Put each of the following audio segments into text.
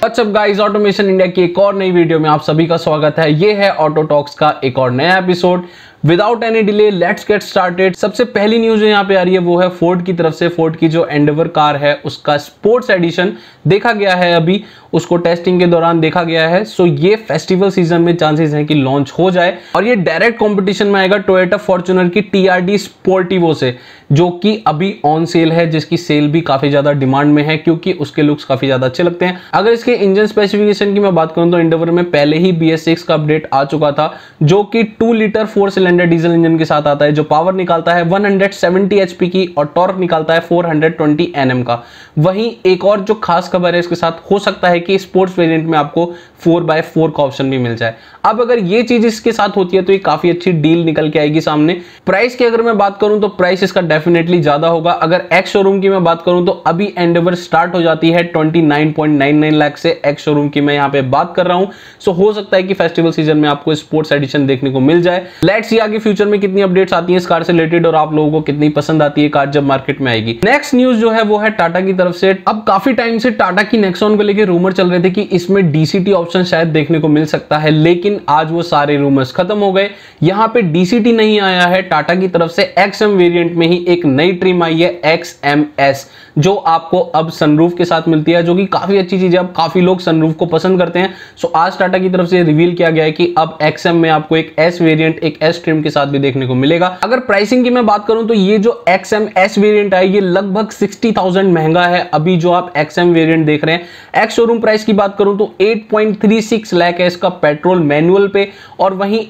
What's up guys, automation India की एक और नई वीडियो में आप सभी का स्वागत है। ये है ऑटो टॉक्स का एक और नया episode. Without any delay let's get started. सबसे पहली न्यूज जो यहाँ पे आ रही है वो है फोर्ड की तरफ से। फोर्ड की जो एंडेवर कार है उसका स्पोर्ट्स एडिशन देखा गया है, अभी उसको टेस्टिंग के दौरान देखा गया है। सो ये फेस्टिवल सीजन में चांसेस हैं कि लॉन्च हो जाए और ये डायरेक्ट कंपटीशन में आएगा टोयोटा फॉर्च्यूनर की टीआरडी स्पोर्टिवो से, जो कि अभी ऑन सेल है, जिसकी सेल भी काफी ज्यादा डिमांड में है क्योंकि उसके लुक्स काफी ज्यादा अच्छे लगते हैं। अगर इसके इंजन स्पेसिफिकेशन की मैं बात करूं तो एंडेवर में पहले ही BS6 का अपडेट आ चुका था, जो कि 2 लीटर 4 सिलेंडर डीजल इंजन के साथ आता है, जो पावर निकालता है 170 HP की और टॉर्क निकालता है 420 Nm का। वहीं एक और जो खास खबर है इसके साथ, हो सकता है कि स्पोर्ट्स वेरिएंट में आपको 4x4 का ऑप्शन भी मिल जाए। अब अगर ये चीज इसके साथ होती है तो ये काफी अच्छी डील निकल के आएगी सामने। प्राइस की अगर मैं बात करूं तो प्राइस इसका डेफिनेटली ज्यादा होगा। अगर एक्स शोरूम की मैं बात करूं तो अभी एंडेवर स्टार्ट हो जाती है 29.99 लाख से। एक्स शोरूम की मैं यहां पे बात कर रहा हूं। सो हो सकता है कि फेस्टिवल सीजन में आपको स्पोर्ट्स एडिशन देखने को मिल जाए। लेट्स सी आगे फ्यूचर में कितनी अपडेट्स आती हैं इस कार से रिलेटेड और आप लोगों को कितनी पसंद आती है कार जब मार्केट में आएगी। नेक्स्ट न्यूज जो है वो है टाटा की तरफ से। अब काफी टाइम से टाटा की नेक्सॉन को लेकर रूमर चल रहे थे कि इसमें DCT ऑप्शन शायद देखने को मिल सकता है, लेकिन आज वो सारे रूमर्स खत्म हो गए। यहां पे DCT नहीं आया है, टाटा की तरफ से XM वेरिएंट में ही एक नई ट्रिम आई है XMS, जो आपको अब सनरूफ के साथ मिलती है, जो कि काफी अच्छी चीज है। अब काफी लोग सनरूफ को पसंद करते हैं। सो आज टाटा की तरफ से रिवील किया गया है कि अब XM में आपको एक S वेरिएंट, एक S ट्रिम के साथ भी देखने को मिलेगा। अगर प्राइसिंग की मैं बात करूं तो ये जो XMS वेरिएंट है ये लगभग 60,000 महंगा है अभी जो आप XM वेरिएंट देख रहे हैं। एक्स शोरूम प्राइस की बात करूं तो 8.36 लाख है इसका पेट्रोल मैनुअल पे, और वहीं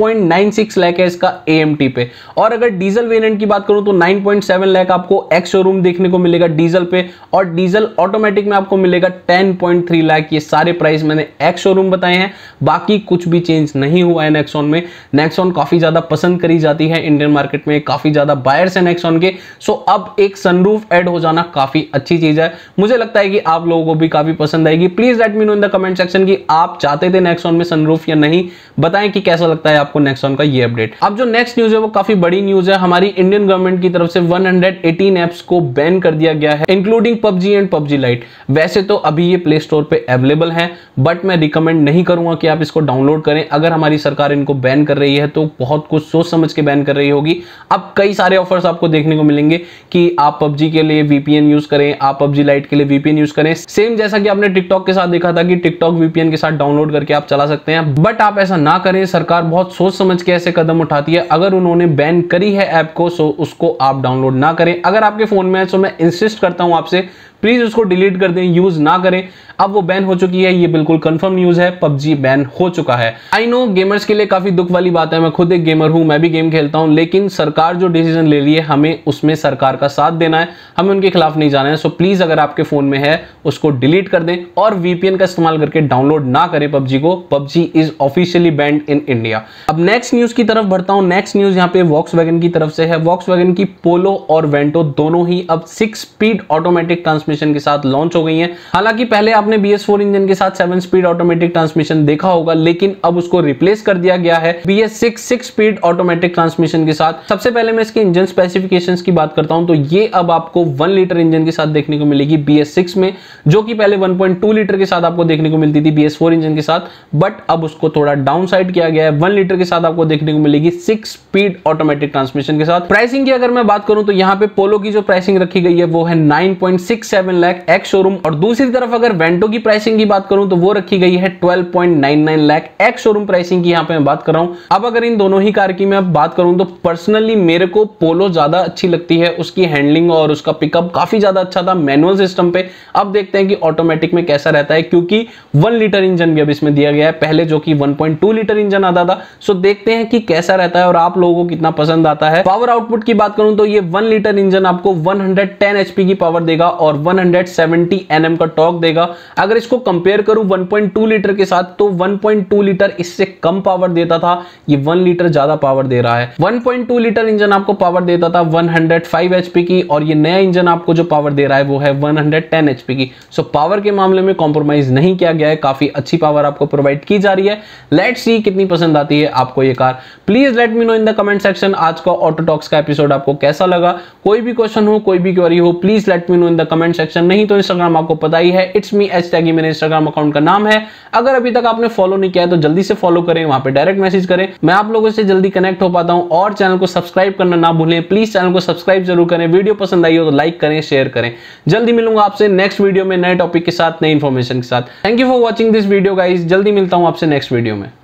8.96 लाख है इसका AMT पे। और अगर डीजल वेरिएंट की बात करूं तो 9.7 लाख आपको एक्स शोरूम देखने को मिलेगा डीजल पे, और डीजल ऑटोमेटिक में आपको मिलेगा 10.3 लाख। ये सारे प्राइस मैंने एक्स शोरूम बताए हैं, बाकी कुछ भी चेंज नहीं हुआ है नेक्सॉन में। नेक्सॉन काफी ज्यादा पसंद करी जाती है इंडियन मार्केट में, काफी ज्यादा बायर्स है नेक्सॉन के। सो अब एक सनरूफ ऐड हो जाना काफी अच्छी चीज है। मुझे लगता है कि आप लोगों को भी काफी पसंद आएगी। Please let me know in the comment section कि आप चाहते थे नेक्सॉन में सनरूफ या नहीं। बताएं कि कैसा लगता है आपको नेक्सॉन का ये अपडेट। अब जो नेक्स्ट न्यूज है वो काफी बड़ी न्यूज है। हमारी इंडियन गवर्नमेंट की तरफ से 118 एप्स को बैन कर दिया गया है, including PUBG and PUBG lite. वैसे तो अभी ये प्ले स्टोर पे अवेलेबल है, बट मैं रिकमेंड नहीं करूंगा कि आप इसको डाउनलोड करें। अगर हमारी सरकार इनको बैन कर रही है तो बहुत कुछ सोच समझ के बैन कर रही होगी। अब कई सारे ऑफर्स आपको देखने को मिलेंगे कि आप PUBG के लिए VPN यूज करें, आप PUBG लाइट के लिए VPN यूज करें। सेम जैसा कि आपने टिकटॉक के साथ देखा था कि टिकटॉक VPN के साथ डाउनलोड करके आप चला सकते हैं, बट आप ऐसा ना करें। सरकार बहुत सोच समझ के ऐसे कदम उठाती है। अगर उन्होंने बैन करी है ऐप को, सो उसको आप डाउनलोड ना करें। अगर आपके फोन में है तो मैं इंसिस्ट करता हूं आपसे, प्लीज उसको डिलीट कर दें, यूज ना करें। अब वो बैन हो चुकी है, ये बिल्कुल कंफर्म न्यूज है, PUBG बैन हो चुका है। आई नो गेमर्स के लिए काफी दुख वाली बात है, मैं खुद एक गेमर हूं, मैं भी गेम खेलता हूं, लेकिन सरकार जो डिसीजन ले रही है हमें उसमें सरकार का साथ देना है, हमें उनके खिलाफ नहीं जाना है। सो प्लीज अगर आपके फोन में है उसको डिलीट कर दें और VPN का इस्तेमाल करके डाउनलोड ना करें PUBG को। PUBG is officially banned in India. अब नेक्स्ट न्यूज की तरफ बढ़ता हूं। नेक्स्ट न्यूज यहाँ पे वॉक्सवैगन की तरफ से है। वॉक्सवैगन की पोलो और वेंटो दोनों ही अब 6 स्पीड ऑटोमेटिक ट्रांसमिशन के साथ लॉन्च हो गई हैं। हालांकि पहले आपने BS4 इंजन के साथ 7 स्पीड ऑटोमेटिक ट्रांसमिशन देखा होगा, लेकिन अब उसको रिप्लेस कर दिया गया है BS6 6 स्पीड ऑटोमेटिक ट्रांसमिशन के साथ। सबसे पहले मैं इसके इंजन स्पेसिफिकेशंस की बात करता हूं तो ये अब आपको 1 लीटर इंजन के साथ देखने को मिलेगी BS6 में, जो कि पहले 1.2 लीटर के साथ आपको देखने को मिलती थी BS4 इंजन के साथ, बट अब उसको थोड़ा डाउन साइड किया गया है। 1 लीटर के साथ आपको देखने को मिलेगी 6 स्पीड ऑटोमेटिक ट्रांसमिशन के साथ। प्राइसिंग की अगर मैं बात करूं तो यहाँ पे पोलो की जो प्राइसिंग रखी गई है वो है 9.67 लाख एक्स शोरूम, और दूसरी तरफ अगर वेंटो की प्राइसिंग की बात करूं तो वो रखी गई है 12.99 लाख एक्स शोरूम प्राइसिंग की। यहां पे मैं बात कर रहा हूं। अब अगर इन दोनों ही कार की मैं बात करूं तो पर्सनली मेरे को पोलो ज्यादा अच्छी लगती है। उसकी हैंडलिंग और उसका पिकअप काफी ज्यादा अच्छा था मैनुअल सिस्टम पे। अब देखते हैं कि ऑटोमेटिक में कैसा रहता है, क्योंकि 1 लीटर इंजन भी अब इसमें दिया गया है, पहले जो कि 1.2 लीटर इंजन आता था। सो देखते हैं कि कैसा रहता है और आप लोगों को कितना पसंद आता है। पावर आउटपुट की बात करूं तो ये 1 लीटर इंजन आपको 110 HP की पावर देगा और 170 Nm का टॉर्क देगा। अगर इसको कंपेयर करूं 1.2 लीटर के साथ तो 1.2 लीटर इससे कम पावर देता था, ये 1 लीटर ज्यादा पावर दे रहा है। 1.2 लीटर इंजन आपको पावर देता था 105 HP की, और ये नया इंजन आपको जो पावर दे रहा है वो है 110 HP की। सो पावर के मामले में कॉम्प्रोमाइज नहीं किया गया है, काफी अच्छी पावर आपको प्रोवाइड की जा रही है। लेट्स सी कितनी पसंद आती है आपको ये car. Please let me know in the comment section आज का ऑटो टॉक्स का एपिसोड आपको कैसा लगा। कोई भी क्वेश्चन हो, कोई भी क्वेरी हो, please let me know in the comment section. नहीं तो इंस्टाग्राम आपको पता ही है, इट्स मी #, मेरे इंस्टाग्राम अकाउंट का नाम है। अगर अभी तक आपने फॉलो नहीं किया है तो जल्दी से फॉलो करें, वहां पे डायरेक्ट मैसेज करें, मैं आप लोगों से जल्दी कनेक्ट हो पाता हूं। और चैनल को सब्सक्राइब करना ना भूलें, प्लीज चैनल को सब्सक्राइब जरूर करें। वीडियो पसंद आई हो तो लाइक करें, शेयर करें। जल्दी मिलूंगा आपसे नेक्स्ट वीडियो में नए टॉपिक के साथ, नई इंफॉर्मेशन के साथ। Thank you for watching this video guys, जल्दी मिलता हूं आपसे नेक्स्ट वीडियो में।